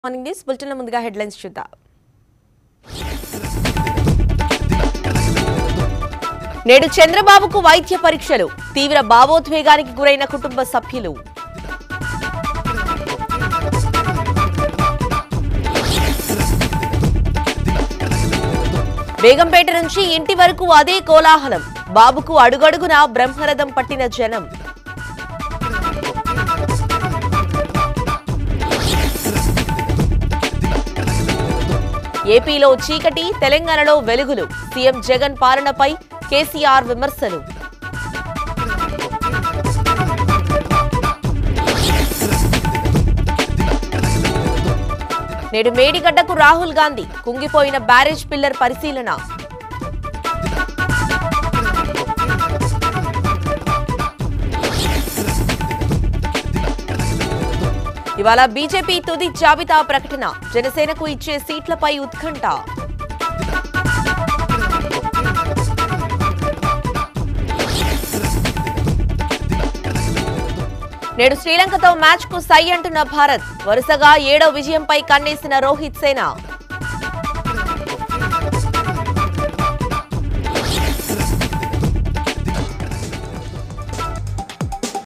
Morning news bulletin ముందుగా headlines చూద్దాం. నేడు చంద్రబాబుకు వైద్య పరీక్షలు, తీవ్ర భావోద్వేగానికి గురైన కుటుంబ సభ్యులు. బేగంపేట నుంచి ఇంటి వరకు అదే కోలాహలం, బాబుకు అడుగడుగునా బ్రహ్మరథం పట్టిన జనం. ఏపీలో చీకటి, తెలంగాణలో వెలుగులు, సీఎం జగన్ పాలనపై కేసీఆర్ విమర్శలు. నేడు మేడిగడ్డకు రాహుల్ గాంధీ, కుంగిపోయిన బ్యారేజ్ పిల్లర్ పరిశీలన. ఇవాళ బీజేపీ తుది జాబితా ప్రకటన, జనసేనకు ఇచ్చే సీట్లపై ఉత్కంఠ. నేడు శ్రీలంకతో మ్యాచ్ కు సై అంటున్న భారత్, వరుసగా 7వ విజయంపై కన్నేసిన రోహిత్ సేన.